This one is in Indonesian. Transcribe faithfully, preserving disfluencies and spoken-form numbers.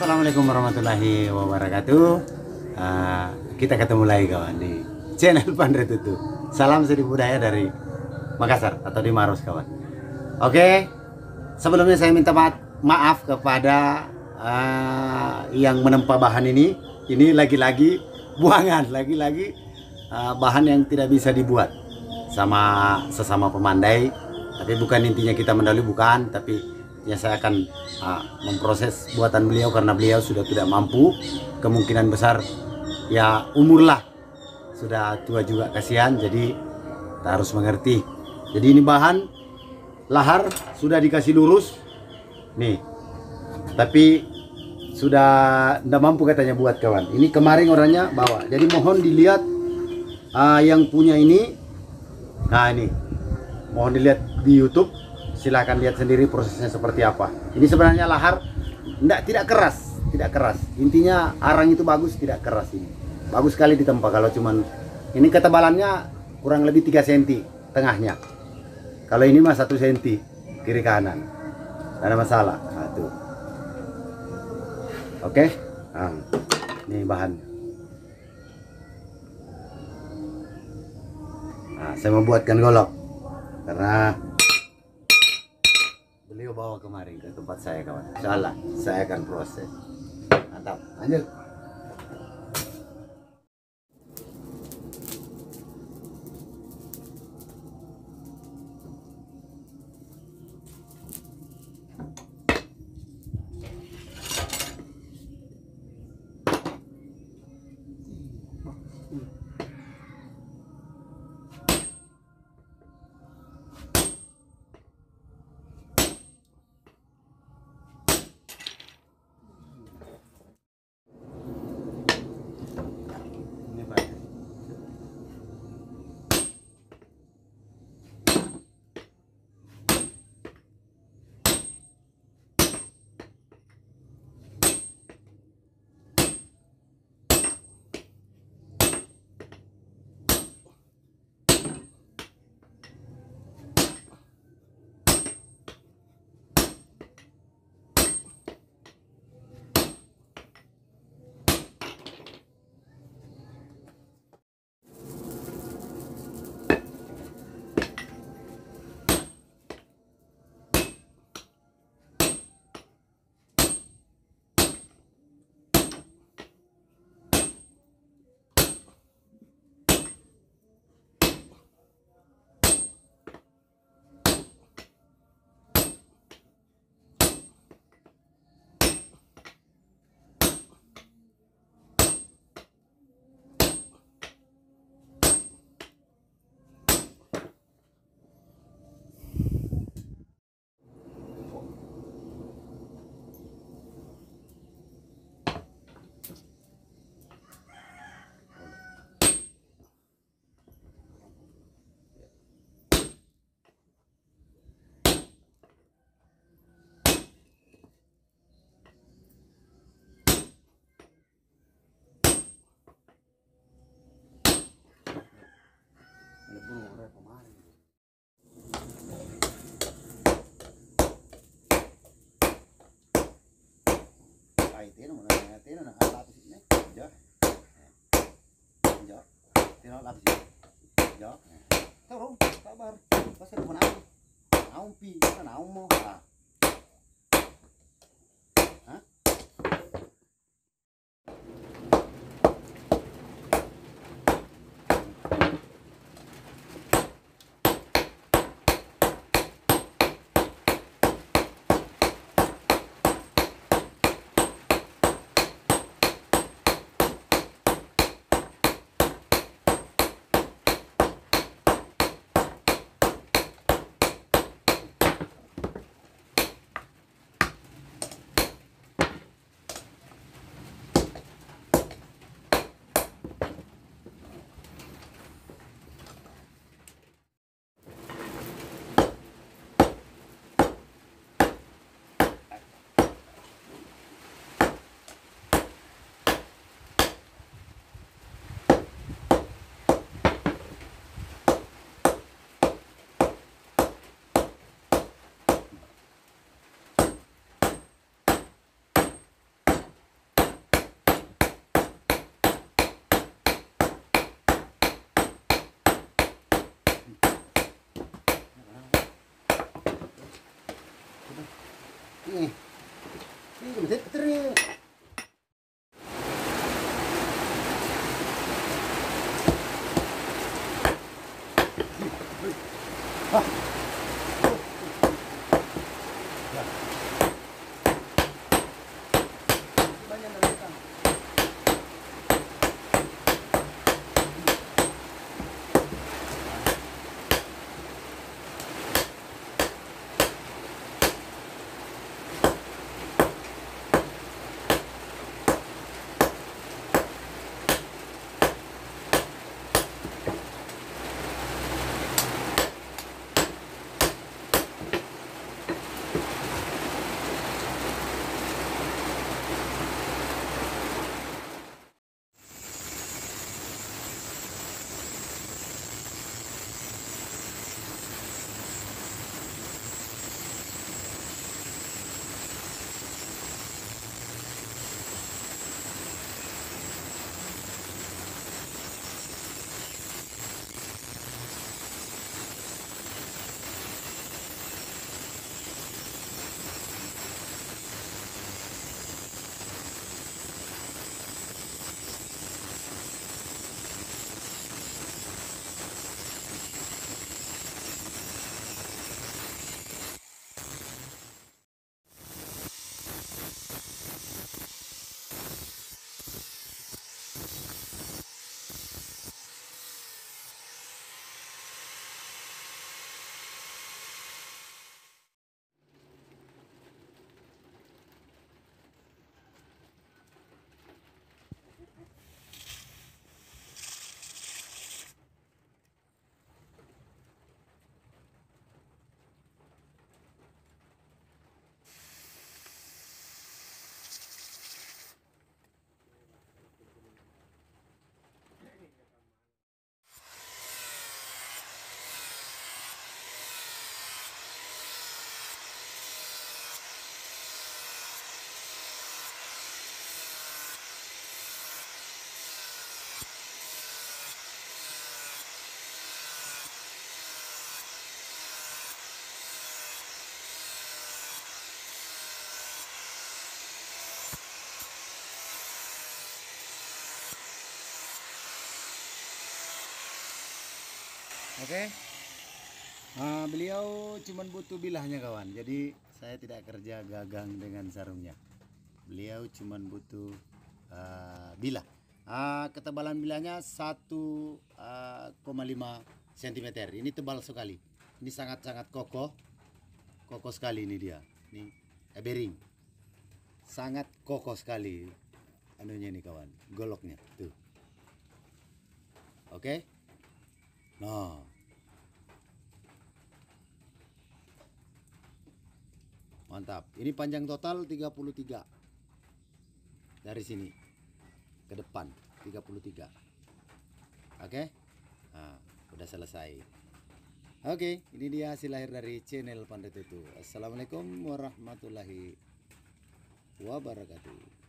Assalamualaikum warahmatullahi wabarakatuh. Uh, kita ketemu lagi kawan di channel Pandre Tutu. Salam sedi budaya dari Makassar atau di Maros kawan. Oke, sebelumnya saya minta maaf, maaf kepada uh, yang menempa bahan ini. Ini lagi-lagi buangan, lagi-lagi uh, bahan yang tidak bisa dibuat sama sesama pemandai. Tapi bukan intinya kita mendahului, bukan, tapi ya saya akan uh, memproses buatan beliau karena beliau sudah tidak mampu, kemungkinan besar ya umur lah, sudah tua juga kasihan, jadi kita harus mengerti. Jadi ini bahan lahar sudah dikasih lurus nih, tapi sudah tidak mampu katanya buat kawan. Ini kemarin orangnya bawa, jadi mohon dilihat uh, yang punya ini. Nah ini mohon dilihat di YouTube, silahkan lihat sendiri prosesnya seperti apa. Ini sebenarnya lahar enggak, tidak keras, tidak keras. Intinya arang itu bagus, tidak keras ini. Bagus sekali ditempa. Kalau cuman ini ketebalannya kurang lebih tiga sentimeter tengahnya. Kalau ini mah satu sentimeter kiri kanan. Tidak ada masalah. Nah, tuh. Oke. Nah, ini bahannya. Nah, saya membuatkan golok karena beliau bawa kemarin ke tempat saya kawan. Insyaallah saya akan proses. Mantap, lanjut. Tino mo na tino na lapis ini. Jo. Jo. Tino lapis. Jo. Taro, sabar. Basta mo na. Naon pi, naon mo. Ha. Ha? Nih. Ini gede tering. Oke. Nah, beliau cuman butuh bilahnya kawan. Jadi saya tidak kerja gagang dengan sarungnya. Beliau cuman butuh uh, bilah. Uh, ketebalan bilahnya satu koma lima sentimeter. Ini tebal sekali. Ini sangat-sangat kokoh. Kokoh sekali ini dia. Ini bearing. Sangat kokoh sekali anunya ini kawan. Goloknya tuh. Oke. Nah. Mantap. Ini panjang total tiga puluh tiga. Dari sini ke depan tiga puluh tiga. Oke. Nah, udah selesai. Oke, ini dia hasil lahir dari channel Pandai Tutu. Assalamualaikum warahmatullahi wabarakatuh.